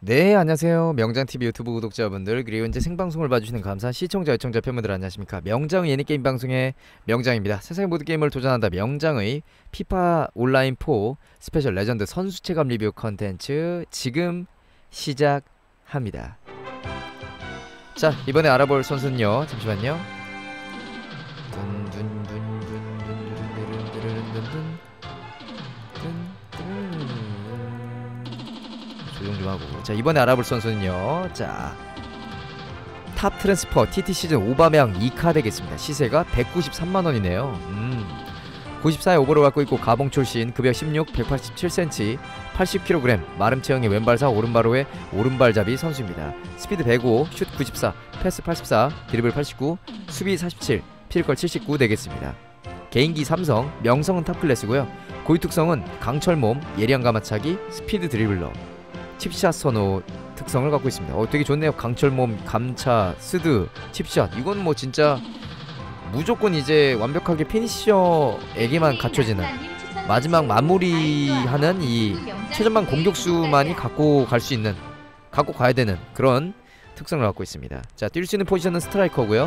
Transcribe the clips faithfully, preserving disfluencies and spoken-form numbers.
네, 안녕하세요. 명장티비 유튜브 구독자분들, 그리고 현재 생방송을 봐주시는 감사한 시청자, 시청자 팬분들 안녕하십니까. 명장의 예능게임 방송의 명장입니다. 세상의 모든 게임을 도전한다 명장의 피파 온라인 사 스페셜 레전드 선수 체감 리뷰 컨텐츠 지금 시작합니다. 자, 이번에 알아볼 선수는요, 잠시만요. 조정 좀 하고. 자, 이번에 알아볼 선수는요, 자, 탑 트랜스퍼 티티 시즌 오바메양 이카 되겠습니다. 시세가 백구십삼만 원이네요. 음. 구십사의 오버를 갖고 있고 가봉 출신, 급여 십육, 백팔십칠 센티미터, 팔십 킬로그램, 마름 체형의 왼발사, 오른발호의 오른발잡이 선수입니다. 스피드 백오, 슛 구십사, 패스 팔십사, 드리블 팔십구, 수비 사십칠, 피지컬 칠십구 되겠습니다. 개인기 삼성, 명성은 탑클래스고요. 고유 특성은 강철 몸, 예리한 가마차기, 스피드 드리블러, 칩샷 선호 특성을 갖고 있습니다. 어, 되게 좋네요. 강철 몸, 감차, 스드, 칩샷. 이건 뭐 진짜 무조건 이제 완벽하게 피니셔에게만 갖춰지는, 마지막 마무리하는 이 최전방 공격수만이 갖고 갈 수 있는, 갖고 가야 되는 그런 특성을 갖고 있습니다. 자, 뛸 수 있는 포지션은 스트라이커고요.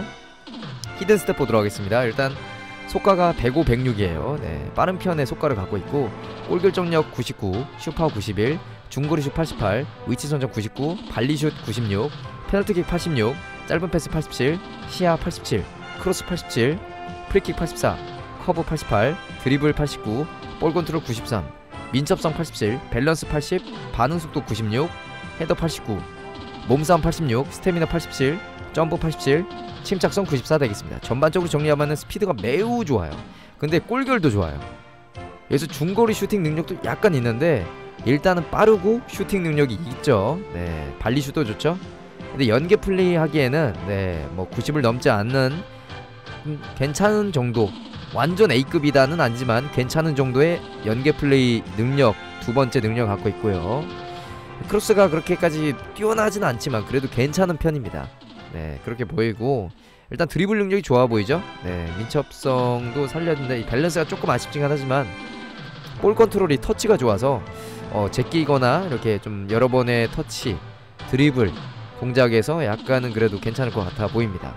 히든 스텝 보도록 하겠습니다. 일단 속가가 백오, 백육이에요. 네, 빠른 편의 속가를 갖고 있고, 골결정력 구십구, 슈퍼 구십일, 중거리슛 팔십팔, 위치 선정 구십구, 발리슛 구십육, 페널티킥 팔십육, 짧은 패스 팔십칠, 시야 팔십칠, 크로스 팔십칠, 프리킥 팔십사, 커브 팔십팔, 드리블 팔십구, 볼 컨트롤 구십삼, 민첩성 팔십칠, 밸런스 팔십, 반응 속도 구십육, 헤더 팔십구, 몸싸움 팔십육, 스태미나 팔십칠, 점프 팔십칠, 침착성 구십사 되겠습니다. 전반적으로 정리하면 스피드가 매우 좋아요. 근데 골결도 좋아요. 여기서 중거리 슈팅 능력도 약간 있는데 일단은 빠르고 슈팅 능력이 있죠. 네, 발리슛도 좋죠. 근데 연계 플레이 하기에는 네, 뭐 구십을 넘지 않는 음, 괜찮은 정도, 완전 A급이다는 아니지만 괜찮은 정도의 연계 플레이 능력, 두 번째 능력 갖고 있고요. 크로스가 그렇게까지 뛰어나진 않지만 그래도 괜찮은 편입니다. 네, 그렇게 보이고, 일단 드리블 능력이 좋아 보이죠. 네, 민첩성도 살렸는데 이 밸런스가 조금 아쉽긴 하지만 볼 컨트롤이, 터치가 좋아서 어, 제끼거나 이렇게 좀 여러 번의 터치, 드리블 동작에서 약간은 그래도 괜찮을 것 같아 보입니다.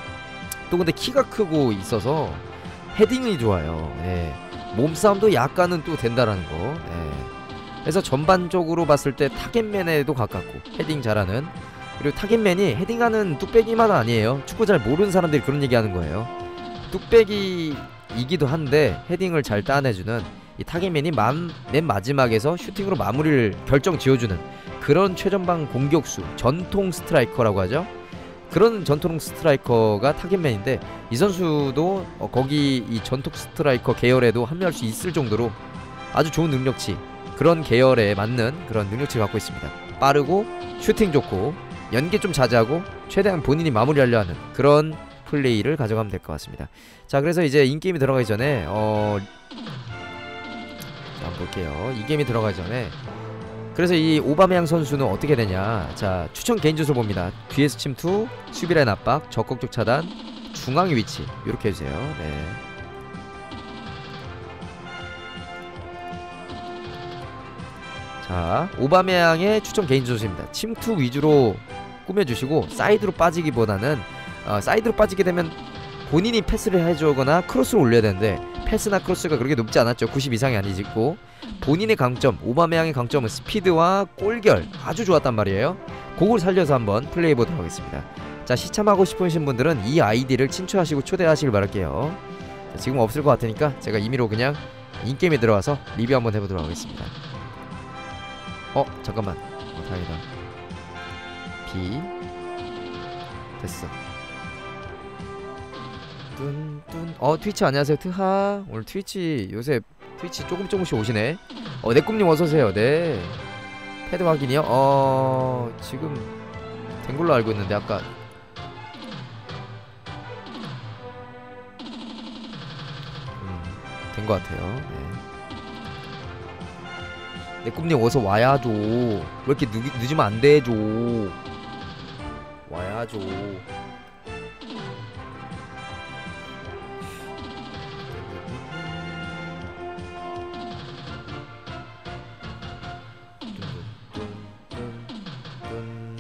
또 근데 키가 크고 있어서 헤딩이 좋아요. 네, 몸싸움도 약간은 또 된다라는 거. 네, 그래서 전반적으로 봤을 때 타겟맨에도 가깝고 헤딩 잘하는, 그리고 타겟맨이 헤딩하는 뚝배기만 아니에요. 축구 잘 모르는 사람들이 그런 얘기하는 거예요. 뚝배기이기도 한데 헤딩을 잘 따내주는 이 타겟맨이 맘, 맨 마지막에서 슈팅으로 마무리를 결정 지어주는 그런 최전방 공격수, 전통 스트라이커라고 하죠. 그런 전통 스트라이커가 타겟맨인데, 이 선수도 어, 거기 이 전통 스트라이커 계열에도 합류할 수 있을 정도로 아주 좋은 능력치, 그런 계열에 맞는 그런 능력치를 갖고 있습니다. 빠르고 슈팅 좋고 연계 좀 자제하고 최대한 본인이 마무리하려 하는 그런 플레이를 가져가면 될 것 같습니다. 자, 그래서 이제 인게임이 들어가기 전에 어... 자, 한번 볼게요. 이 게임이 들어가기 전에, 그래서 이 오바메양 선수는 어떻게 되냐. 자, 추천 개인 주소 봅니다. 뒤에서 침투, 수비라인 압박, 적극적 차단, 중앙의 위치 이렇게 해주세요. 네. 자, 오바메양의 추천 개인 주소입니다. 침투 위주로 꾸며주시고, 사이드로 빠지기보다는 어, 사이드로 빠지게 되면 본인이 패스를 해주거나 크로스를 올려야 되는데 패스나 크로스가 그렇게 높지 않았죠. 구십 이상이 아니고, 본인의 강점, 오바메양의 강점은 스피드와 골결 아주 좋았단 말이에요. 그걸 살려서 한번 플레이해보도록 하겠습니다. 자, 시참하고 싶으신 분들은 이 아이디를 친추하시고 초대하시길 바랄게요. 자, 지금 없을 것 같으니까 제가 임의로 그냥 인게임에 들어가서 리뷰 한번 해보도록 하겠습니다. 어? 잠깐만. 어, 다행이다. B 됐어. 뚠뚠. 어, 트위치 안녕하세요. 트하. 오늘 트위치 요새 트위치 조금 조금씩 오시네. 어, 내꿈님 어서오세요. 네, 패드 확인이요? 어... 지금 된 걸로 알고 있는데 아까 음, 된 것 같아요. 네. 내꿈님 어서 와야죠. 왜 이렇게 늦, 늦으면 안 되죠. 와야죠.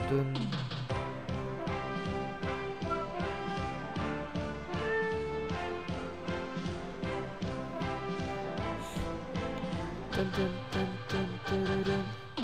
뚠뚠. 뚠뚠뚠뚠뚠뚠.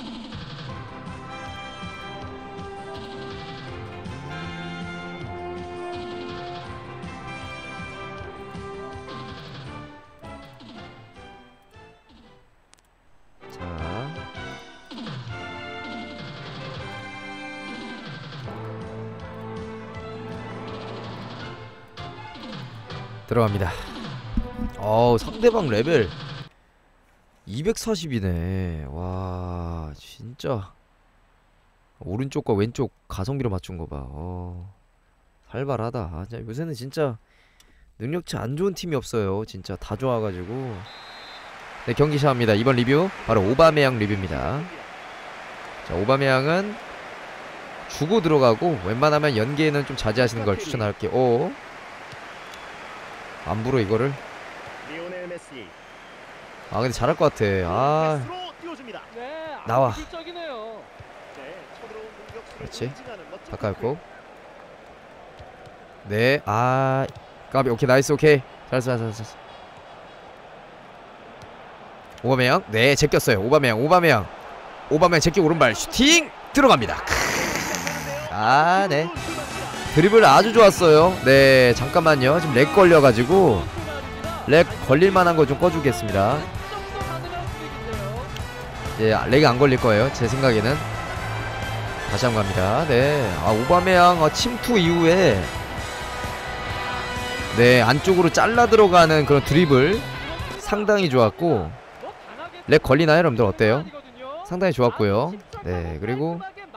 들어갑니다. 어우, 상대방 레벨 이백사십이네. 와, 진짜 오른쪽과 왼쪽 가성비로 맞춘 거 봐. 어, 살벌하다. 아, 진짜 요새는 진짜 능력치 안 좋은 팀이 없어요. 진짜 다 좋아가지고. 네, 경기 시작합니다. 이번 리뷰 바로 오바메양 리뷰입니다. 자, 오바메양은 주고 들어가고 웬만하면 연계에는 좀 자제하시는 걸 추천할게요. 오, 안 불어 이거를. 아, 근데 잘할 것 같아. 아, 나와. 그렇지. 바꿔갖고. 네, 아, 까비. 오케이, 나이스. 오케이, 잘했어, 잘했어, 잘했어. 오바메양, 네, 제꼈어요. 오바메양, 오바메양, 오바메양 제끼고 오른발 슈팅 들어갑니다. 아, 네. 드리블 아주 좋았어요. 네, 잠깐만요. 지금 렉 걸려가지고 렉 걸릴만한 거 좀 꺼주겠습니다. 예, 렉이 안 걸릴 거예요. 제 생각에는. 다시 한번 갑니다. 네, 아, 오바메양 어, 침투 이후에 네, 안쪽으로 잘라 들어가는 그런 드리블 상당히 좋았고. 렉 걸리나요, 여러분들? 어때요? 상당히 좋았고요. 네, 그리고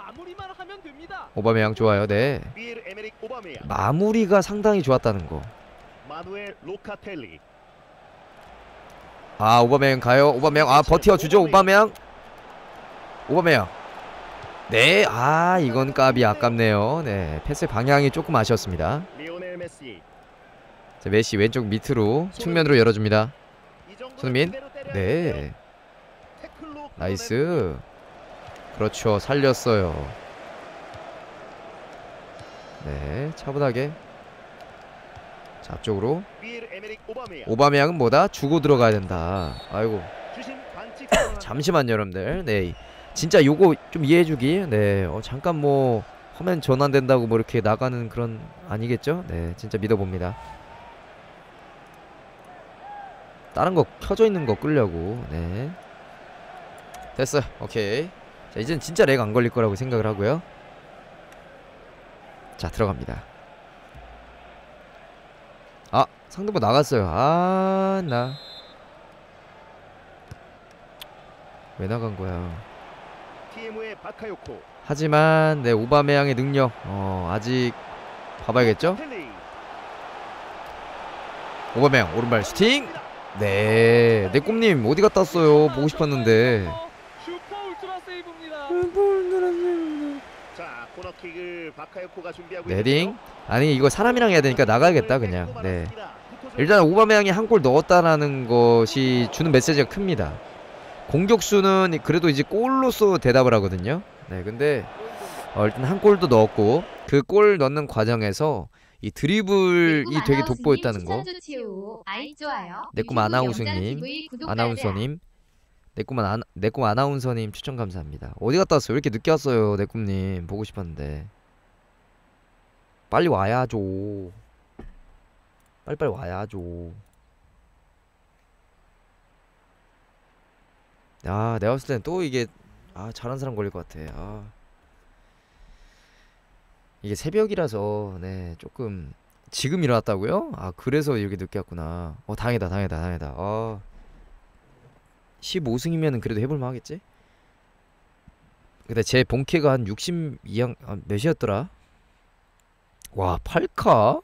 오바메양 좋아요. 네, 마무리가 상당히 좋았다는 거. 아, 오바메양 가요. 오바메양, 아, 버텨주죠. 오바메양, 오바메양. 네, 아, 이건 까비 아깝네요. 네, 패스 방향이 조금 아쉬웠습니다. 자, 메시 왼쪽 밑으로 측면으로 열어줍니다. 손흥민, 네, 나이스. 그렇죠, 살렸어요. 네, 차분하게. 자, 앞쪽으로. 오바메양은 뭐다? 주고 들어가야 된다. 아이고. 잠시만요, 여러분들. 네, 진짜 요거 좀 이해해주기. 네, 어, 잠깐 뭐 화면 전환된다고 뭐 이렇게 나가는 그런 아니겠죠? 네, 진짜 믿어봅니다. 다른 거 켜져 있는 거 끌려고. 네, 됐어. 오케이. 자, 이젠 진짜 렉 안 걸릴 거라고 생각을 하고요. 자, 들어갑니다. 아, 상대방 나갔어요. 아, 나 왜 나간 거야? 하지만 네, 오바메양의 능력 어, 아직 봐봐야겠죠? 오바메양 오른발 슈팅. 네, 내 꿈님 어디 갔다 왔어요? 보고 싶었는데. 네딩. 아니, 이거 사람이랑 해야 되니까 나가야겠다 그냥. 네, 일단 오바메양이 한 골 넣었다라는 것이 주는 메시지가 큽니다. 공격수는 그래도 이제 골로서 대답을 하거든요. 네, 근데 어, 일단 한 골도 넣었고 그 골 넣는 과정에서 이 드리블이 되게 돋보였다는 거. 내꿈 아나운서님, 아나운서님, 내꿈 아나, 내꿈 아나운서님 추천 감사합니다. 어디 갔다 왔어요? 왜 이렇게 늦게 왔어요, 내꿈님? 보고 싶었는데. 빨리 와야죠. 빨리빨리 와야죠. 아, 내가 봤을 땐 또 이게 아, 잘한 사람 걸릴 것 같아. 아, 이게 새벽이라서 네, 조금 지금 일어났다고요? 아, 그래서 이렇게 늦게 왔구나. 어, 당이다 당이다 당이다. 아, 십오 승이면은 그래도 해볼만 하겠지? 근데 제 본캐가 한 육십 이양 아, 몇이었더라? 와, 팔 카?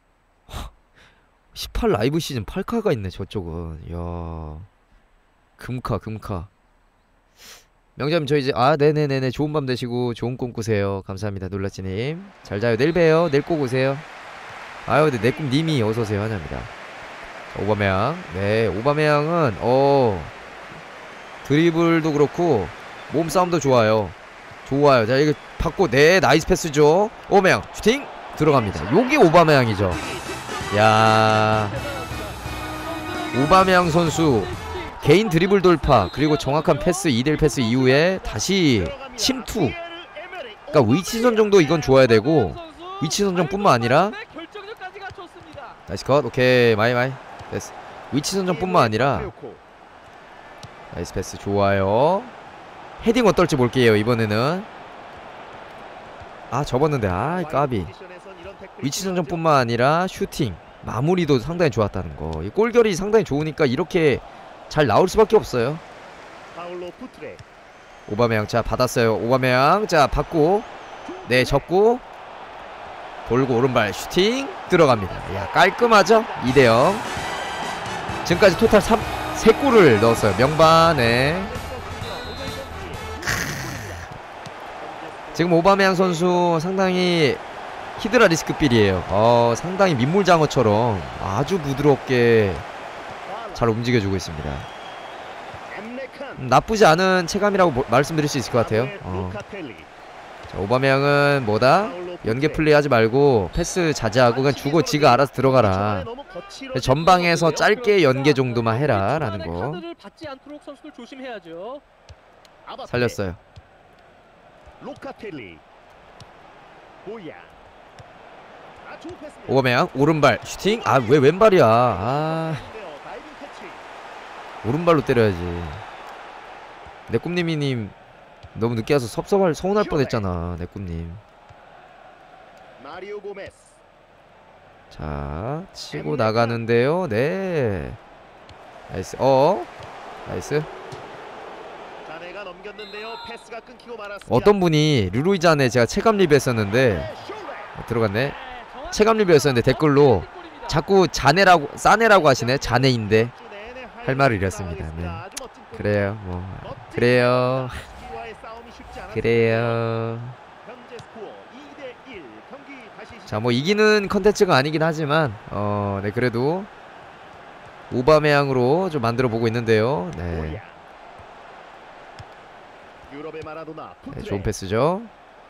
십팔 라이브 시즌 팔 카가 있네 저쪽은. 이야, 금카 금카. 명자님 저 이제 아 네네네네 좋은 밤 되시고 좋은 꿈 꾸세요. 감사합니다. 놀라찌님 잘 자요. 내일 봬요. 내일 꼭 오세요. 아유, 근데 내 꿈 님이 어서오세요 환영합니다. 오바메양, 네, 오바메양은 어 드리블도 그렇고 몸싸움도 좋아요. 좋아요. 자, 이거 받고 네 나이스 패스죠. 오바메양 슈팅 들어갑니다. 요게 오바메양이죠. 야, 오바메양 선수 개인 드리블 돌파 그리고 정확한 패스 이 대 일 패스 이후에 다시 침투. 그러니까 위치 선정도 이건 좋아야 되고 위치 선정뿐만 아니라 나이스 컷. 오케이 마이 마이 됐어. 위치 선정뿐만 아니라 나이스 패스 좋아요. 헤딩 어떨지 볼게요 이번에는. 아 접었는데 아 까비. 위치 선정뿐만 아니라 슈팅 마무리도 상당히 좋았다는 거. 이 골결이 상당히 좋으니까 이렇게 잘 나올 수밖에 없어요. 오바메양 자 받았어요. 오바메양 자 받고 네 접고 돌고 오른발 슈팅 들어갑니다. 야 깔끔하죠? 이 대 영. 지금까지 토탈 삼, 세 골을 넣었어요. 명반에 지금 오바메양 선수 상당히 히드라 리스크 빌이에요. 어, 상당히 민물장어처럼 아주 부드럽게 잘 움직여주고 있습니다. 음, 나쁘지 않은 체감이라고 모, 말씀드릴 수 있을 것 같아요. 어. 자, 오바메양은 뭐다? 연계 플레이 하지 말고 패스 자제하고 그냥 주고 지가 알아서 들어가라. 전방에서 짧게 연계 정도만 해라 라는 거 살렸어요. 오바메양 오른발 슈팅. 아 왜 왼발이야. 아 오른발로 때려야지. 내꿈님이님 너무 늦게 와서 섭섭할 서운할 뻔했잖아. 내꿈님. 자 치고 나가는데요. 네 나이스. 어 나이스. 어떤 분이 르루이잔에 제가 체감 리뷰했었는데 어, 들어갔네. 체감 리뷰였었는데 댓글로 자꾸 자네라고 싸네라고 하시네. 자네인데 할 말을 이랬습니다. 네. 그래요 뭐 그래요 그래요. 자 뭐 이기는 컨텐츠가 아니긴 하지만 어 네 그래도 오바메양으로 좀 만들어 보고 있는데요. 네, 네 좋은 패스죠.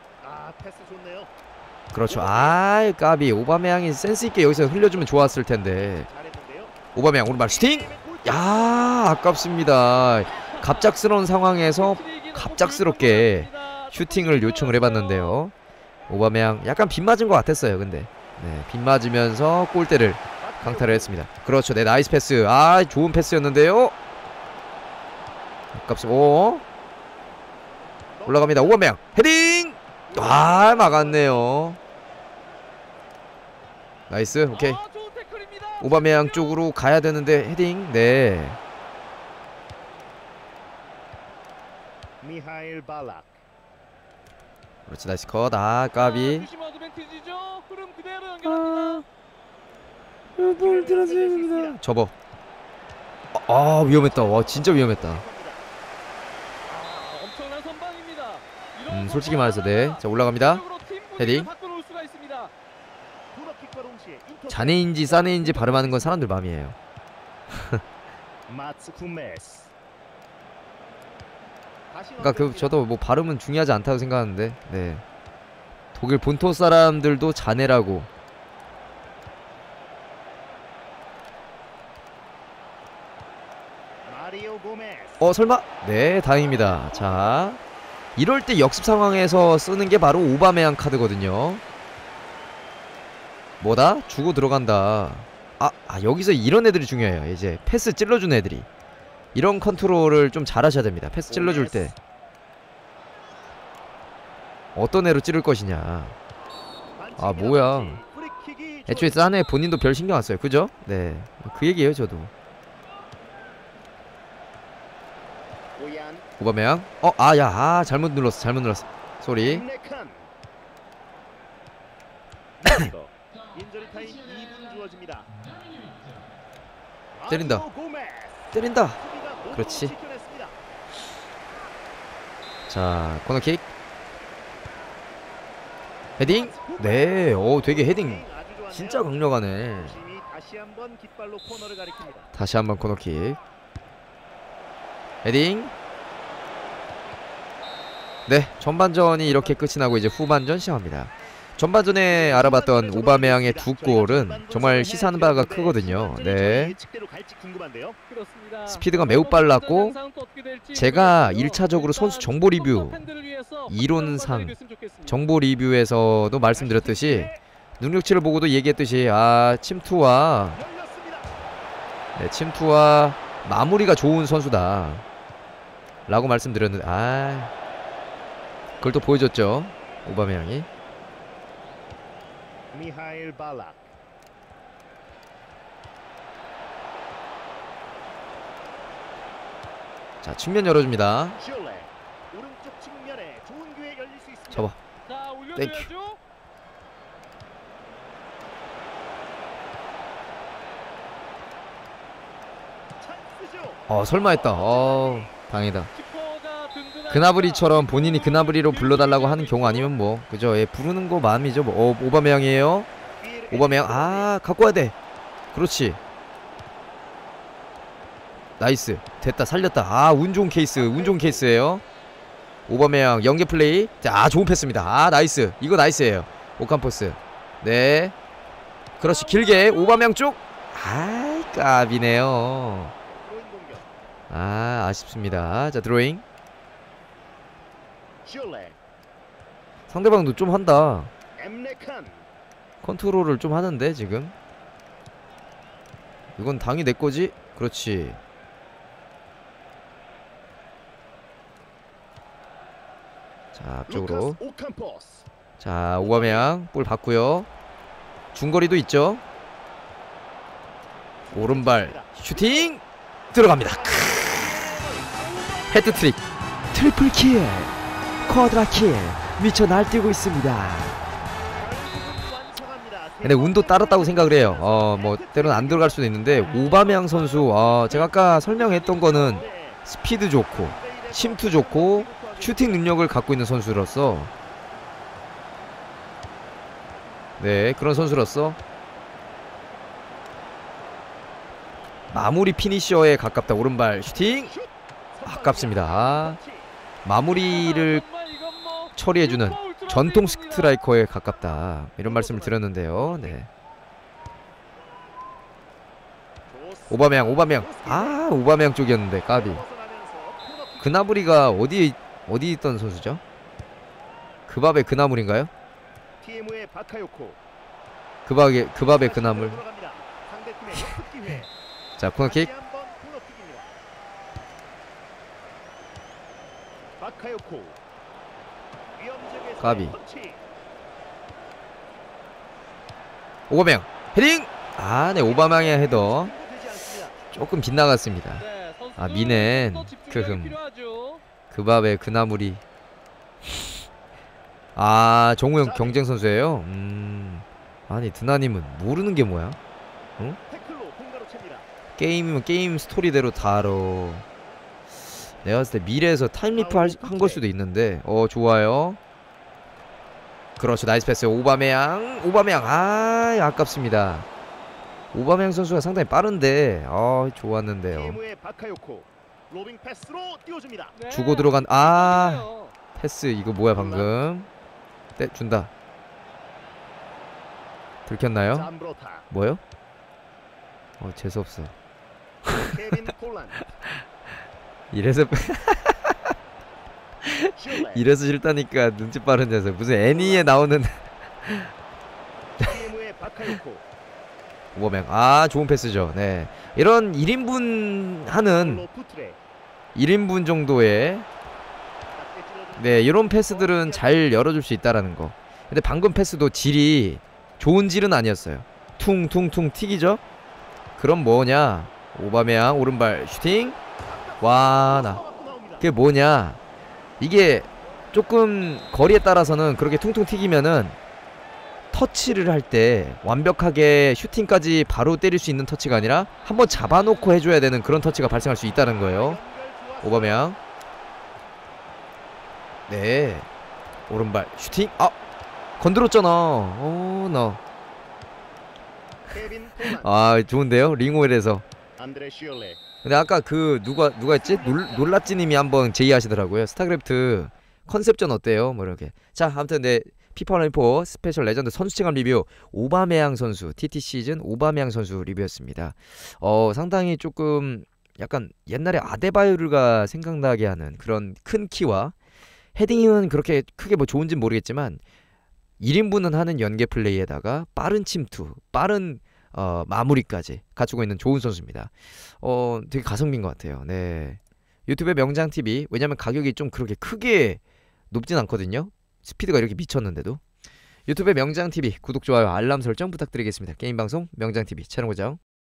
그렇죠. 아이 까비. 오바메양이 센스있게 여기서 흘려주면 좋았을 텐데. 오바메양 오른발 슈팅. 야 아깝습니다. 갑작스러운 상황에서 갑작스럽게 슈팅을 요청을 해봤는데요. 오바메양 약간 빗 맞은 것 같았어요. 근데 네, 빗 맞으면서 골대를 강타를 했습니다. 그렇죠. 네 나이스 패스. 아 좋은 패스였는데요. 아깝습니다. 오 올라갑니다. 오바메양 헤딩. 아 막았네요. 나이스. 오케이. 오바메양 쪽으로 가야 되는데 헤딩. 네 그렇지. 나이스 컷. 아 까비. 아, 볼 들어줘야 됩니다. 접어. 아, 아 위험했다. 와 진짜 위험했다. 음 솔직히 말해서 네. 자 올라갑니다. 헤딩. 자네인지 싸네인지 발음하는 건 사람들 마음이에요. 그러니까 그 저도 뭐 발음은 중요하지 않다고 생각하는데 네 독일 본토 사람들도 자네라고. 어 설마? 네 다행입니다. 자 이럴 때 역습 상황에서 쓰는 게 바로 오바메양 카드거든요. 뭐다? 주고 들어간다. 아, 아 여기서 이런 애들이 중요해요. 이제 패스 찔러주는 애들이. 이런 컨트롤을 좀 잘하셔야 됩니다. 패스 찔러줄 때 어떤 애로 찌를 것이냐. 아 뭐야. 애초에 싸네 본인도 별 신경 안 써요. 그죠? 네 그 얘기예요 저도. 오바메양 어 아 야 아 잘못 눌렀어 잘못 눌렀어 쏘리. 때린다 때린다. 그렇지. 자 코너킥 헤딩. 네 오 되게 헤딩 진짜 강력하네. 다시 한번 코너킥 헤딩. 네, 전반전이 이렇게 끝이 나고 이제 후반전 시작합니다. 전반전에 알아봤던 오바메양의 두 골은 정말 시사하는 바가 크거든요. 네, 스피드가 매우 빨랐고, 제가 일 차적으로 선수 정보 리뷰, 이론상 정보 리뷰에서도 말씀드렸듯이 능력치를 보고도 얘기했듯이 아 침투와 네, 침투와 마무리가 좋은 선수다 라고 말씀드렸는데, 아 그걸 또 보여줬죠, 오바메양이. 미하일 발락. 자, 측면 열어줍니다. 슐레. 오른쪽 측면에 좋은 기회 열릴 수 있습니다. 잡아. 자, 땡큐. 올려줘야죠. 찬스죠. 어 설마 했다. 어 당이다. 키퍼가 든든하니까. 그나브리처럼 본인이 그나브리로 불러달라고 하는 경우 아니면 뭐 그죠. 예, 부르는 거 마음이죠. 뭐. 어, 오바메양이에요. 오바메양 아 갖고 와야 돼. 그렇지. 나이스. 됐다. 살렸다. 아 운 좋은 케이스. 운 좋은 케이스예요. 오바메양 연계 플레이. 자, 좋은 패스입니다. 아 나이스. 이거 나이스예요. 오캄포스. 네. 그렇지. 길게 오바메양 쪽. 아이 까비네요. 아 아쉽습니다. 자, 드로잉. 슐레. 상대방도 좀 한다. 엠레칸. 컨트롤을 좀 하는데 지금. 이건 당이 내 거지? 그렇지. 자, 앞쪽으로. 루카스 오캄포스. 자, 오바메양 볼 받고요. 중거리도 있죠. 오른발 슈팅 들어갑니다. 헤드트릭, 트리플킬, 쿼드라킬 미쳐 날뛰고 있습니다. 근데 운도 따랐다고 생각을 해요. 어, 뭐 때로는 안 들어갈 수도 있는데 오바메양 선수, 어, 제가 아까 설명했던 거는 스피드 좋고 침투 좋고 슈팅 능력을 갖고 있는 선수로서, 네, 그런 선수로서 마무리 피니셔에 가깝다. 오른발 슈팅 아깝습니다. 아, 마무리를 처리해주는 전통 스트라이커에 가깝다, 이런 말씀을 드렸는데요. 네. 오바메양 오바메양 아 오바메양 쪽이었는데 까비. 그나브리가 어디 어디 있던 선수죠? 그밥의 그나물인가요? 티엠의 바카요코. 그밥의 그밥의 그나물. 들어갑니다. 상대팀의 역습 기회. 자, 코너킥. 다시 한번 코너킥입니다. 바카요코. 위험지역에서 까비. 터치. 오바메양 헤딩. 아, 네, 오바메양의 헤더 되지 않습니다. 조금 빗나갔습니다. 네, 선수들 아, 미넨 또 집중력이 크흠. 필요하죠. 그밥의 그나물이. 아, 정우영 경쟁 선수예요. 음, 아니 드나님은 모르는 게 뭐야? 태클로 공가로 챕니다. 게임이면 게임 스토리대로 다 알아. 내가 봤을 때 미래에서 타임리프 한 걸 수도 있는데. 어, 좋아요. 그렇죠. 나이스 패스. 오바메양 오바메양 아 아깝습니다. 오바메양 선수가 상당히 빠른데 어 좋았는데요. 티엠의 바카요코. 로빙 패스로 띄워줍니다. 네, 주고 들어간 아 좋네요. 패스. 이거 뭐야 방금. 네, 준다. 들켰나요? 잠브로타. 뭐요? 어, 재수없어. 케빈 콜란. 이래서 슐레. 이래서 싫다니까. 눈치 빠른 녀석. 무슨 애니에 나오는. 티엠의 바카요코. 오바메양 아 좋은 패스죠. 네, 이런 일 인분 하는 로프트레. 일 인분 정도의 네 이런 패스들은 잘 열어줄 수 있다라는 거. 근데 방금 패스도 질이 좋은 질은 아니었어요. 퉁퉁퉁 튀기죠. 그럼 뭐냐, 오바메양 오른발 슈팅. 와나 그게 뭐냐, 이게 조금 거리에 따라서는 그렇게 퉁퉁 튀기면은 터치를 할 때 완벽하게 슈팅까지 바로 때릴 수 있는 터치가 아니라 한번 잡아놓고 해줘야 되는 그런 터치가 발생할 수 있다는 거예요. 오바메양 네 오른발 슈팅. 아 건드렸잖아. 어너 케빈 콜란. 아 좋은데요, 링오일에서. 안드레 슐레. 근데 아까 그 누가 누가 했지? 놀, 놀랍지님이 한번 제의하시더라고요. 스타크래프트 컨셉전 어때요? 뭐 이렇게. 자, 아무튼 네 피파 온라인포 스페셜 레전드 선수 체감 리뷰 오바메양 선수 티티 시즌 오바메양 선수 리뷰였습니다. 어 상당히 조금 약간 옛날에 아데바요르가 생각나게 하는 그런 큰 키와 헤딩은 그렇게 크게 뭐 좋은지는 모르겠지만 일 인분은 하는 연계 플레이에다가 빠른 침투, 빠른 어, 마무리까지 갖추고 있는 좋은 선수입니다. 어 되게 가성비인 것 같아요. 네. 유튜브의 명장티비, 왜냐면 가격이 좀 그렇게 크게 높진 않거든요. 스피드가 이렇게 미쳤는데도. 유튜브의 명장티비 구독, 좋아요, 알람 설정 부탁드리겠습니다. 게임방송 명장티비 채널 고정.